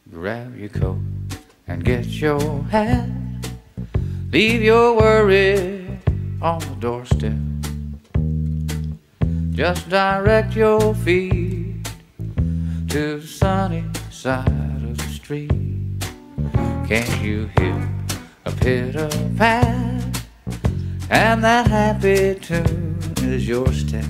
Grab your coat and get your hat. Leave your worry on the doorstep. Just direct your feet to the sunny side of the street. Can't you hear a pitter-pat? And that happy tune is your step.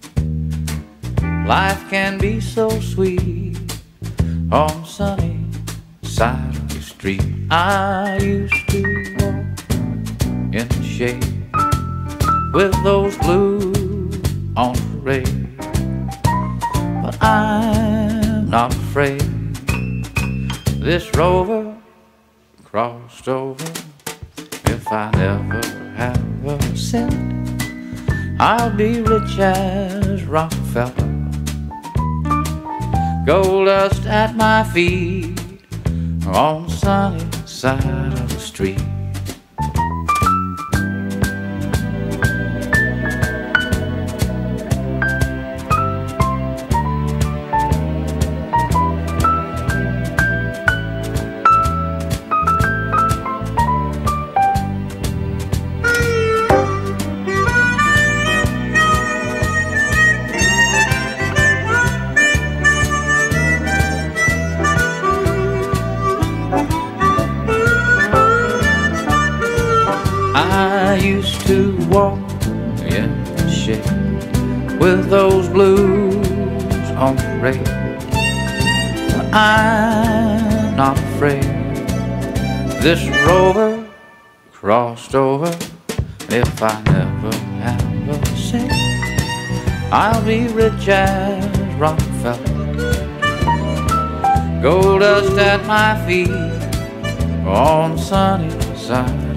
Life can be so sweet on the sunny side of the street. I used to walk in the shade with those blues on parade, but I'm not afraid. This rover crossed over. If I never have a cent, I'll be rich as Rockefeller. Gold dust at my feet on the sunny side of the street. I used to walk in the shade with those blues on parade, but I'm not afraid. This rover crossed over. If I never have a cent, I'll be rich as Rockefeller. Gold dust at my feet on the sunny side